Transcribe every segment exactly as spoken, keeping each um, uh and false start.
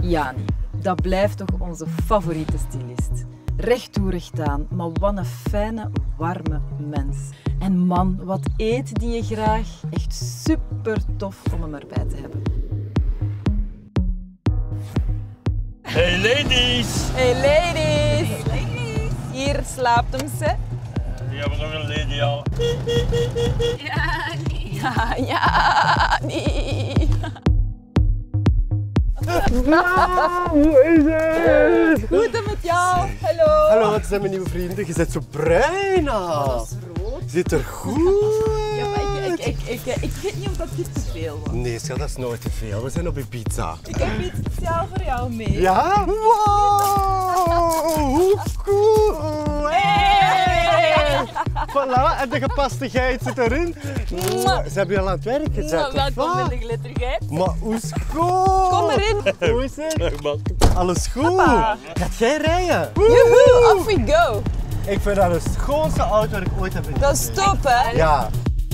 Jani, dat blijft toch onze favoriete stylist. Recht toe, recht aan, maar wat een fijne, warme mens. En man, wat eet die je graag? Echt super tof om hem erbij te hebben. Hey ladies! Hey ladies! Hey ladies! Hier slaapt hem ze. Die hebben nog een lady al. Jani! Ja, Jani! Nou, hoe is het? Goed en met jou? Hallo! Hallo, wat zijn mijn nieuwe vrienden? Je bent zo bruin. Dat is rood. Zit er goed? Ja, maar ik, ik, ik, ik, ik weet niet of dat dit te veel was. Nee, schat, dat is nooit te veel. We zijn op Ibiza. Ik heb iets speciaal voor jou mee. Ja? Wow, hoe cool! Hey! Voilà, en de gepastigheid zit erin. Ze hebben je al aan het werk gezet. Welkom in de glittergeit. Maar hoe is het goed? Kom erin. Hoe is het? Alles goed? Papa. Gaat jij rijden? Joehoe, off we go. Ik vind dat de schoonste auto dat ik ooit heb gezien. Dat is top, hè? Ja.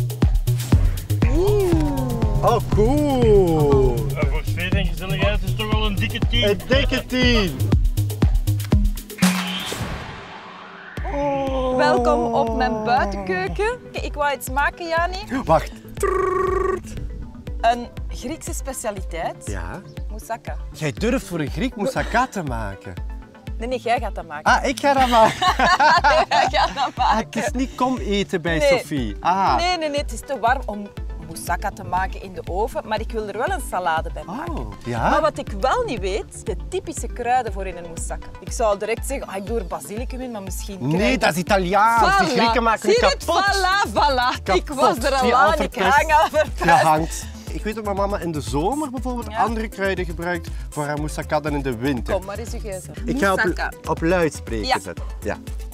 Oh, cool. En voor sfeer en gezelligheid is toch wel een dikke tien. Een dikke tien. Oh. Welkom op mijn buitenkeuken. Ik wou iets maken, Jani. Wacht. Een Griekse specialiteit. Ja? Moussaka. Jij durft voor een Griek moussaka te maken. Nee, nee, jij gaat dat maken. Ah, ik ga dat maken. Jij gaat dat Ah, maken. het is niet kom eten bij Nee. Sophie. Ah. Nee, nee, nee, het is te warm om moussaka te maken in de oven, maar ik wil er wel een salade bij maken. Oh, ja? Maar wat ik wel niet weet, de typische kruiden voor in een moussaka. Ik zou direct zeggen, ah, ik doe er basilicum in, maar misschien krijg Nee, ik- dat is Italiaans. Die Voilà. Grieken maken Zie het het? kapot. Voilà, voilà. Ik Kapot. was er al Zie je, aan, al ik verpest. hang al Je verpest. hangt. Ik weet dat mijn mama in de zomer bijvoorbeeld Ja. andere kruiden gebruikt voor haar moussaka dan in de winter. Kom maar eens, je geuze. Ik ga Moussaka. op, op luidspreker Ja. zetten. Ja.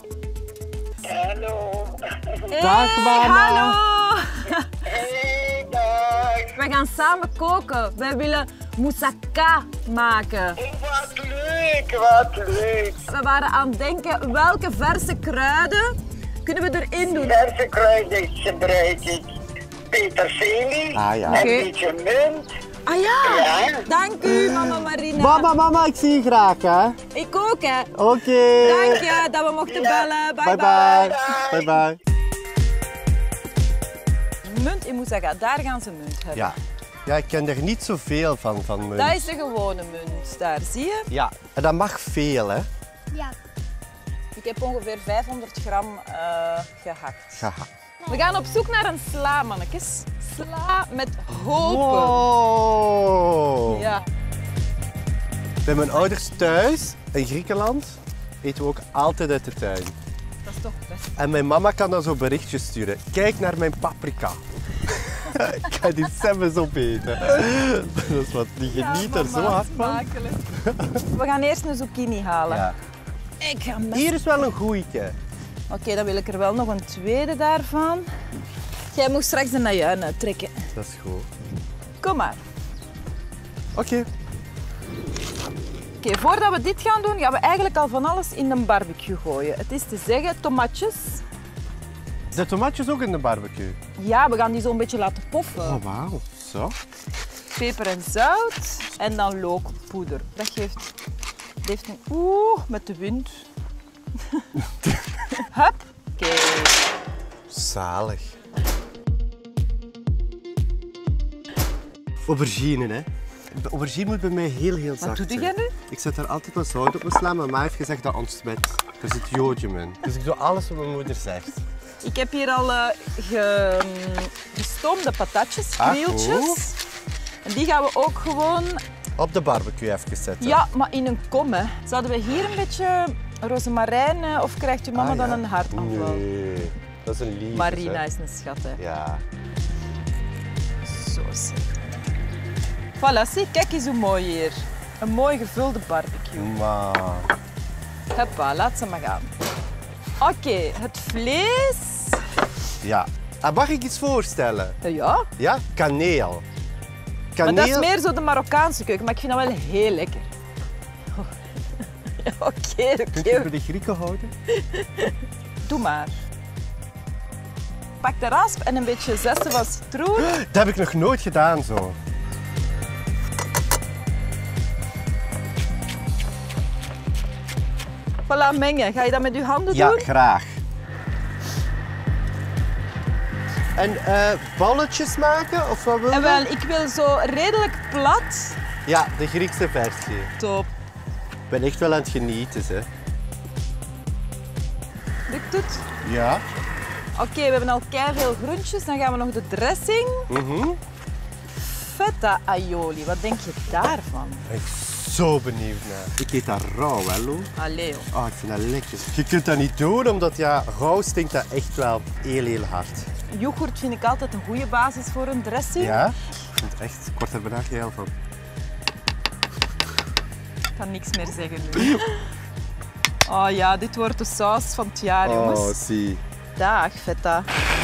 Hallo. Hey, Dag, mama. hallo. Hey, dag. We gaan samen koken. Wij willen moussaka maken. Oh, wat leuk, wat leuk. We waren aan het denken, welke verse kruiden kunnen we erin doen? Verse kruiden gebruik ik peterselie, Ah, ja. een Oké. beetje munt. Ah ja, Ja. dank u, mama Marina. Mama, mama, ik zie je graag, hè? Ik ook, hè. Oké. Dank je dat we mochten bellen. Bye Bye bye. bye. Bye bye. Munt in moussaka, daar gaan ze munt hebben. Ja. Ja, ik ken er niet zoveel van, van munt. Dat is de gewone munt, daar zie je. Ja, en dat mag veel, hè? Ja. Ik heb ongeveer vijfhonderd gram uh, gehakt. Gehakt. We gaan op zoek naar een sla, mannetjes. Sla met hopen. Wow. Ja. Bij mijn ouders thuis, in Griekenland, eten we ook altijd uit de tuin. Dat is toch best. En mijn mama kan dan zo berichtjes sturen. Kijk naar mijn paprika. Ik ga die semmes opeten. Dat is wat, die geniet er zo hard van. Smakelijk. We gaan eerst een zucchini halen. Ja. Ik ga mes- Hier is wel een goeieke. Oké, dan wil ik er wel nog een tweede daarvan. Jij moet straks de najuin uittrekken. Dat is goed. Kom maar. Oké. Oké, voordat we dit gaan doen, gaan we eigenlijk al van alles in de barbecue gooien. Het is te zeggen, tomatjes. De tomatjes ook in de barbecue. Ja, we gaan die zo'n beetje laten poffen. Oh, wauw. Zo. Peper en zout en dan lookpoeder. Dat geeft, dat heeft een oeh met de wind. Hup. Oké. Zalig. Aubergine, hè. De aubergine moet bij mij heel, heel zacht Wat doe zijn. jij nu? Ik zet er altijd wat zout op mijn sla, maar ma heeft gezegd dat ontsmet. Er zit jodje in. Dus ik doe alles wat mijn moeder zegt. Ik heb hier al uh, ge, gestoomde patatjes, Ah, krieltjes. goed. En die gaan we ook gewoon, Op de barbecue even zetten. ja, maar in een kom. Hè. Zouden we hier een beetje rozemarijn uh, of krijgt uw mama Ah, ja. dan een hartaanval? Nee, dat is een liefde. Marina hè. is een schat, hè. Ja. Zo zeg. Voilà, zie, kijk eens hoe mooi hier. Een mooi gevulde barbecue. Maar... Hoppa, laat ze maar gaan. Oké, het vlees. Ja. En mag ik iets voorstellen? Uh, Ja, Ja? Kaneel. maar Kaneel... dat is meer zo de Marokkaanse keuken, maar ik vind dat wel heel lekker. Oké, Kunt je oké, bij de Grieken houden? doe maar. Pak de rasp en een beetje zessen van citroen. Dat heb ik nog nooit gedaan zo. Voilà, mengen. Ga je dat met je handen Ja, doen? graag. En eh, balletjes maken, of wat wil je? En wel, ik wil zo redelijk plat. Ja, de Griekse versie. Top. Ik ben echt wel aan het genieten, hè. Lukt het? Ja. Oké, we hebben al veel groentjes. Dan gaan we nog de dressing. Mhm. Feta aioli, wat denk je daarvan? Ben ik zo benieuwd naar. Ik eet dat rauw, hè, Lou? Allee, joh. Oh, ik vind dat lekker. Je kunt dat niet doen, omdat ja, rauw stinkt dat echt wel heel, heel hard. Yoghurt vind ik altijd een goede basis voor een dressing. Ja? Ik vind het echt, ik word er bijna geil van. Ik kan niks meer zeggen nu. Oh ja, dit wordt de saus van het jaar, jongens. Oh, zie. Dag, feta.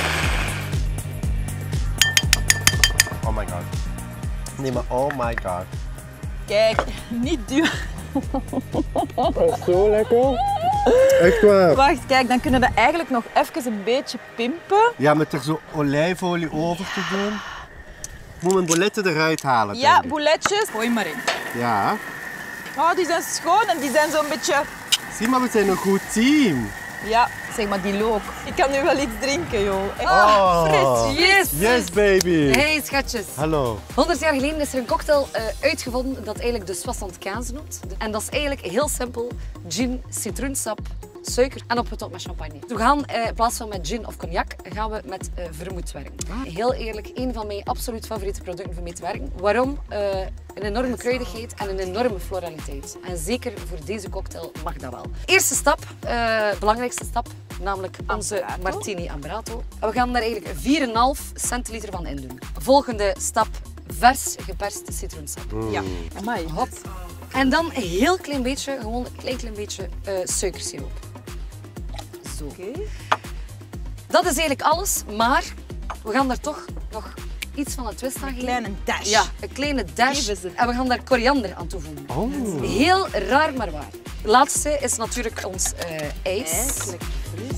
Oh my god. Nee, maar oh my god. Kijk, niet duwen. Dat is zo lekker. Echt waar. Wacht, kijk, dan kunnen we eigenlijk nog even een beetje pimpen. Ja, met er zo olijfolie over te doen. Ik moet mijn boletten eruit halen. Ja, denk ik. bouletjes. Gooi maar in. Ja. Oh, die zijn schoon en die zijn zo'n beetje... Zie maar, we zijn een goed team. Ja, zeg maar die look. Ik kan nu wel iets drinken, joh. Echt. Oh. fris. Yes! Yes, baby. Hey schatjes. Hallo. honderd jaar geleden is er een cocktail uh, uitgevonden dat eigenlijk de soixante quinze noemt. En dat is eigenlijk heel simpel. Gin, citroensap, suiker en opgetopt met champagne. We gaan uh, in plaats van met gin of cognac, gaan we met uh, vermouth werken. Heel eerlijk, een van mijn absoluut favoriete producten voor mee te werken. Waarom? Uh, een enorme kruidigheid en een enorme floraliteit. En zeker voor deze cocktail mag dat wel. Eerste stap, uh, belangrijkste stap, namelijk onze Amberato. Martini Amberato. En we gaan daar eigenlijk vier komma vijf centiliter van in doen. Volgende stap, vers geperst citroensap. Ja, amai. Hop. En dan een heel klein beetje, gewoon een klein, klein beetje uh, suikersiroop. Zo. Oké. Dat is eigenlijk alles, maar we gaan daar toch nog iets van een twist aan Een geven. kleine dash. Ja, een kleine dash. Geef ze. En we gaan daar koriander aan toevoegen. Oh. Heel raar, maar waar. De laatste is natuurlijk ons uh, ijs. IJs, lekker fris.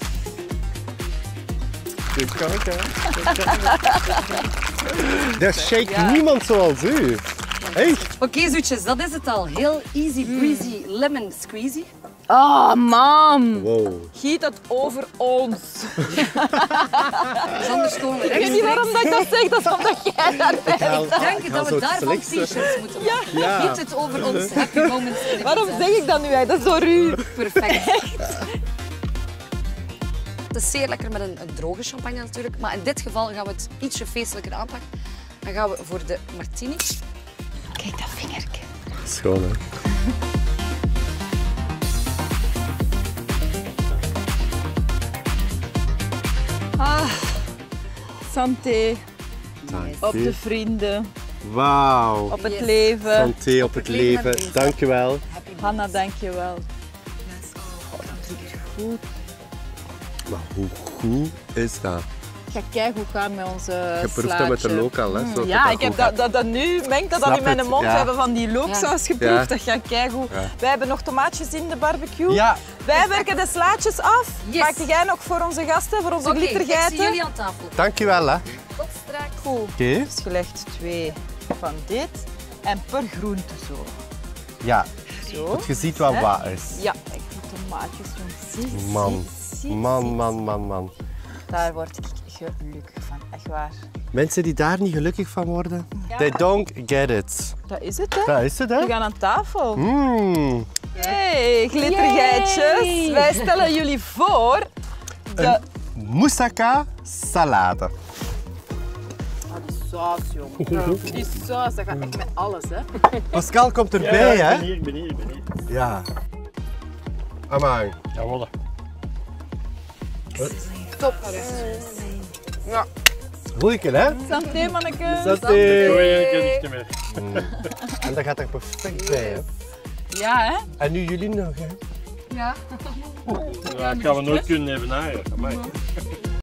Dit kan ik, hè. Daar shake Ja. niemand zoals u. Echt? Oké, zoetjes, dat is het al. Heel easy breezy lemon squeezy. Oh, man. Wow. Giet het over ons. Dus anders komen we Ik weet niet waarom dat ik dat zeg, dat is omdat jij daar bent. Ik denk dat we daarvan selectie. t-shirts moeten maken. Ja. Giet het over ons happy moments. in de Waarom pizza. zeg ik dat nu eigenlijk? Dat is zo ruw. Perfect. Het is zeer lekker met een, een droge champagne natuurlijk, maar in dit geval gaan we het ietsje feestelijker aanpakken. Dan gaan we voor de martini. Kijk dat vingertje. Schoon, hè. Ah, santé. Dank Op u. de vrienden, Wauw. op het Yes. leven. Santé op het leven en leven. vriendschap. Dank je wel. Hanna, dankjewel. Goed. Maar hoe goed is dat? Ik ga kijken hoe gaan met onze Je proeft dat met de slaatje. local, hè? Zodat Ja, het ik heb goed dat, gaat. dat, dat nu, mengt dat dan Snap in mijn het, mond. ja. We hebben van die looksaus geproefd, Ja. dat gaat keigoed. Ja. Wij hebben nog tomaatjes in de barbecue. Ja. Wij werken de slaatjes af. Yes. Maak jij nog voor onze gasten, voor onze Oké, ik zie glittergeiten? jullie aan tafel. Dank je wel, hè. Oké. Tot straks. Goed. Dus gelegd twee van dit en per groente zo. Ja, Zo. want je ziet wat Hè? wat is. Ja, ik doe tomaatjes, jongens. Zie, zie, Man, zie, man, zie. man, man, man. Daar word ik gelukkig van, echt waar. Mensen die daar niet gelukkig van worden, they don't get it. Dat is het, hè? Dat is het, hè? We gaan aan tafel. Mmm. Hey, glittergeitjes. Yay. Wij stellen jullie voor de... Moussaka salade. Oh, die saus, jongen. Die saus, dat gaat echt met alles, hè. Pascal komt erbij, Ja, ik hè? ben hier, ik ben hier, ik ben hier. Ja. Amai. Ja, voilà. Top. Goeie, hè? Santé, mannekes. Saté. Doei, ik heb niks meer. En dat gaat er perfect bij, hè? Ja, hè. En nu jullie nog, hè? Ja. Ja, dat gaan we nooit kunnen even naaien. Amai.